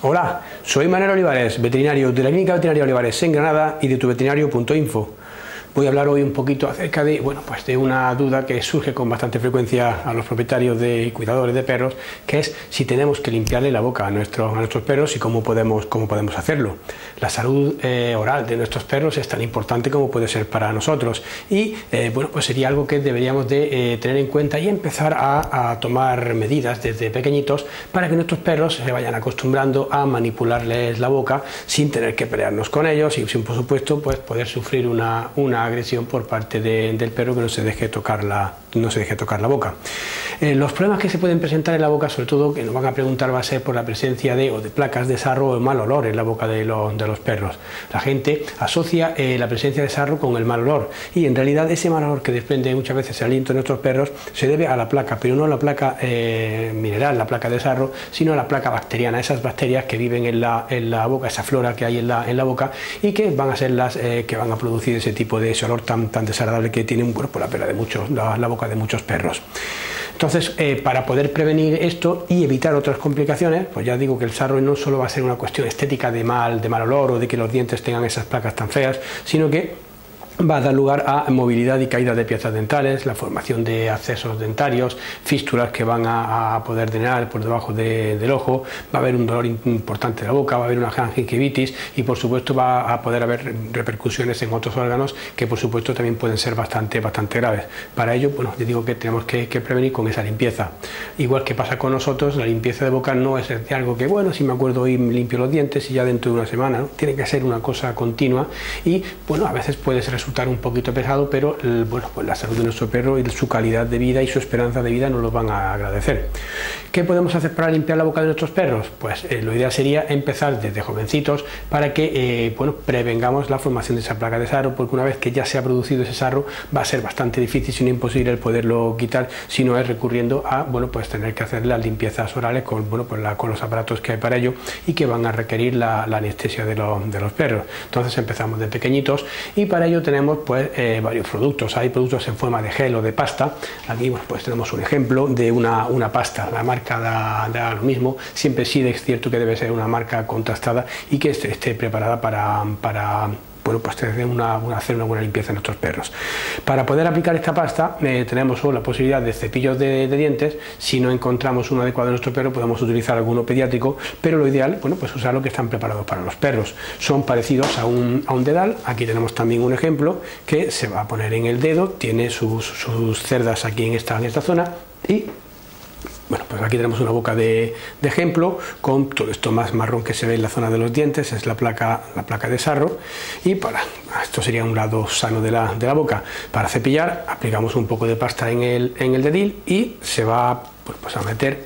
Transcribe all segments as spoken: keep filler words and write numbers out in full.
Hola, soy Manuel Olivares, veterinario de la Clínica Veterinaria Olivares en Granada y de tuveterinario punto info. Voy a hablar hoy un poquito acerca de, bueno, pues de una duda que surge con bastante frecuencia a los propietarios de, y cuidadores de perros, que es si tenemos que limpiarle la boca a nuestros, a nuestros perros y cómo podemos, cómo podemos hacerlo. La salud eh, oral de nuestros perros es tan importante como puede ser para nosotros y eh, bueno, pues sería algo que deberíamos de eh, tener en cuenta y empezar a, a tomar medidas desde pequeñitos para que nuestros perros se vayan acostumbrando a manipularles la boca sin tener que pelearnos con ellos y sin, por supuesto, pues poder sufrir una, una agresión por parte de, del perro que no se deje tocar la, no se deje tocar la boca. Eh, los problemas que se pueden presentar en la boca, sobre todo que nos van a preguntar, va a ser por la presencia de, o de placas de sarro o mal olor en la boca de, lo, de los perros. La gente asocia eh, la presencia de sarro con el mal olor y en realidad ese mal olor que desprende muchas veces el aliento de nuestros perros se debe a la placa, pero no a la placa eh, mineral, la placa de sarro, sino a la placa bacteriana, esas bacterias que viven en la, en la boca, esa flora que hay en la, en la boca y que van a ser las eh, que van a producir ese tipo de ese olor tan, tan desagradable que tiene un cuerpo, la pela de muchos, la, la boca de muchos perros. Entonces, eh, para poder prevenir esto y evitar otras complicaciones, pues ya digo que el sarro no solo va a ser una cuestión estética de mal, de mal olor o de que los dientes tengan esas placas tan feas, sino que va a dar lugar a movilidad y caída de piezas dentales, la formación de abscesos dentarios, fístulas que van a, a poder drenar por debajo de, del ojo, va a haber un dolor importante de la boca, va a haber una gingivitis y por supuesto va a poder haber repercusiones en otros órganos que por supuesto también pueden ser bastante, bastante graves. Para ello, bueno, yo digo que tenemos que, que prevenir con esa limpieza. Igual que pasa con nosotros, la limpieza de boca no es algo que, bueno, si me acuerdo hoy limpio los dientes y ya dentro de una semana, ¿no? Tiene que ser una cosa continua y, bueno, a veces puede ser resultar un poquito pesado, pero el, bueno, pues la salud de nuestro perro y su calidad de vida y su esperanza de vida nos lo van a agradecer. ¿Qué podemos hacer para limpiar la boca de nuestros perros? Pues eh, lo ideal sería empezar desde jovencitos para que eh, bueno, prevengamos la formación de esa placa de sarro, porque una vez que ya se ha producido ese sarro va a ser bastante difícil, si no imposible, el poderlo quitar, si no es recurriendo a, bueno, pues tener que hacer las limpiezas orales con, bueno, pues la, con los aparatos que hay para ello y que van a requerir la, la anestesia de, lo, de los perros. Entonces empezamos de pequeñitos y para ello tenemos pues eh, varios productos. Hay productos en forma de gel o de pasta. Aquí, bueno, pues tenemos un ejemplo de una, una pasta. La marca da, da lo mismo. Siempre sí es cierto que debe ser una marca contrastada y que esté, esté preparada para, para bueno, pues tener una, una, hacer una buena limpieza en nuestros perros. Para poder aplicar esta pasta eh, tenemos la posibilidad de cepillos de, de dientes. Si no encontramos uno adecuado en nuestro perro podemos utilizar alguno pediátrico, pero lo ideal, bueno, pues usar lo que están preparados para los perros. Son parecidos a un, a un dedal. Aquí tenemos también un ejemplo que se va a poner en el dedo, tiene sus, sus cerdas aquí en esta, en esta zona y bueno, pues aquí tenemos una boca de, de ejemplo con todo esto más marrón que se ve en la zona de los dientes, es la placa, la placa de sarro y para, esto sería un lado sano de la, de la boca. Para cepillar aplicamos un poco de pasta en el, en el dedil y se va pues, a meter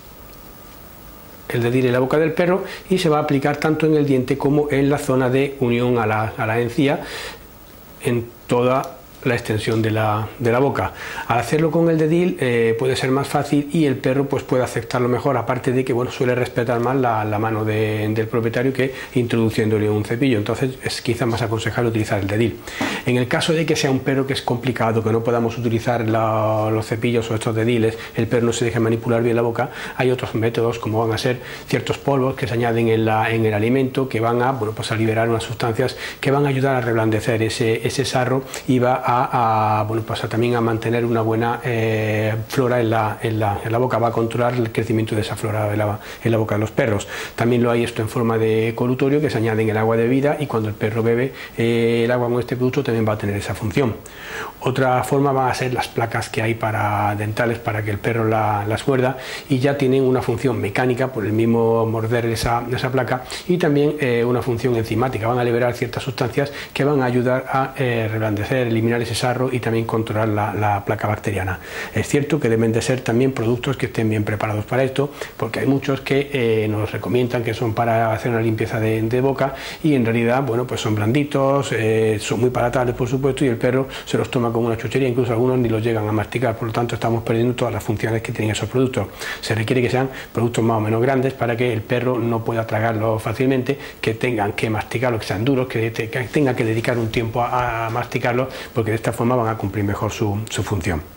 el dedil en la boca del perro y se va a aplicar tanto en el diente como en la zona de unión a la, a la encía en toda la extensión de la, de la boca. Al hacerlo con el dedil eh, puede ser más fácil y el perro pues puede aceptarlo mejor, aparte de que bueno, suele respetar más la, la mano de, del propietario que introduciéndole un cepillo, entonces es quizá más aconsejable utilizar el dedil. En el caso de que sea un perro que es complicado, que no podamos utilizar la, los cepillos o estos dediles, el perro no se deje manipular bien la boca, hay otros métodos como van a ser ciertos polvos que se añaden en, la, en el alimento que van a, bueno, pues a liberar unas sustancias que van a ayudar a reblandecer ese, ese sarro y va a A, a, bueno, pues a también a mantener una buena eh, flora en la, en, la, en la boca, va a controlar el crecimiento de esa flora en la, en la boca de los perros. También lo hay esto en forma de colutorio que se añade en el agua de bebida y cuando el perro bebe eh, el agua con este producto también va a tener esa función. Otra forma van a ser las placas que hay para dentales para que el perro la, las muerda y ya tienen una función mecánica por el mismo morder esa, esa placa y también eh, una función enzimática, van a liberar ciertas sustancias que van a ayudar a eh, reblandecer, eliminar ese sarro y también controlar la, la placa bacteriana. Es cierto que deben de ser también productos que estén bien preparados para esto, porque hay muchos que eh, nos recomiendan que son para hacer una limpieza de, de boca y en realidad, bueno, pues son blanditos, eh, son muy palatables por supuesto y el perro se los toma como una chuchería, incluso algunos ni los llegan a masticar, por lo tanto estamos perdiendo todas las funciones que tienen esos productos. Se requiere que sean productos más o menos grandes para que el perro no pueda tragarlos fácilmente, que tengan que masticarlos, que sean duros, que, te, que tengan que dedicar un tiempo a, a masticarlos, porque de esta forma van a cumplir mejor su, su función.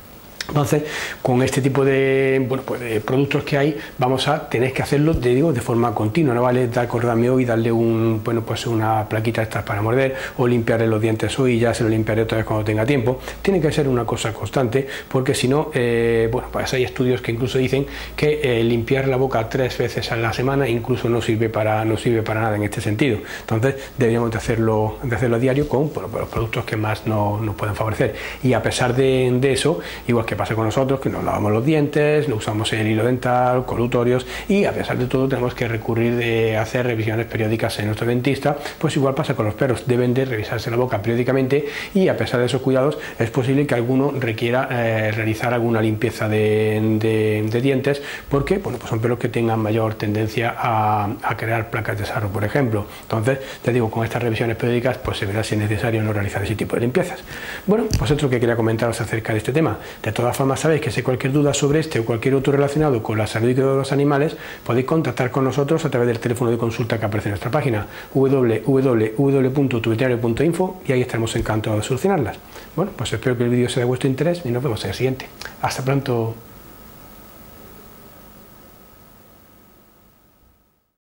Entonces, con este tipo de, bueno, pues de productos que hay, vamos a tener que hacerlo, te digo, de forma continua. No vale acordarme hoy, darle un, bueno, pues una plaquita extra para morder, o limpiarle los dientes hoy y ya se lo limpiaré otra vez cuando tenga tiempo. Tiene que ser una cosa constante, porque si no, eh, bueno, pues hay estudios que incluso dicen que eh, limpiar la boca tres veces a la semana incluso no sirve para, no sirve para nada en este sentido. Entonces, deberíamos de hacerlo, de hacerlo a diario con, bueno, los productos que más nos, nos pueden favorecer. Y a pesar de, de eso, igual que pasa con nosotros, que nos lavamos los dientes, no usamos el hilo dental, colutorios, y a pesar de todo tenemos que recurrir de hacer revisiones periódicas en nuestro dentista. Pues igual pasa con los perros, deben de revisarse la boca periódicamente, y a pesar de esos cuidados es posible que alguno requiera eh, realizar alguna limpieza de, de, de dientes, porque bueno, pues son perros que tengan mayor tendencia a, a crear placas de sarro, por ejemplo. Entonces, te digo, con estas revisiones periódicas pues se verá si es necesario no realizar ese tipo de limpiezas. Bueno, pues otro que quería comentaros acerca de este tema. De todas formas, sabéis que si hay cualquier duda sobre este o cualquier otro relacionado con la salud y cuidado de los animales, podéis contactar con nosotros a través del teléfono de consulta que aparece en nuestra página w w w punto tu veterinario punto info, y ahí estaremos encantados de solucionarlas. Bueno, pues espero que el vídeo sea de vuestro interés y nos vemos en el siguiente. Hasta pronto.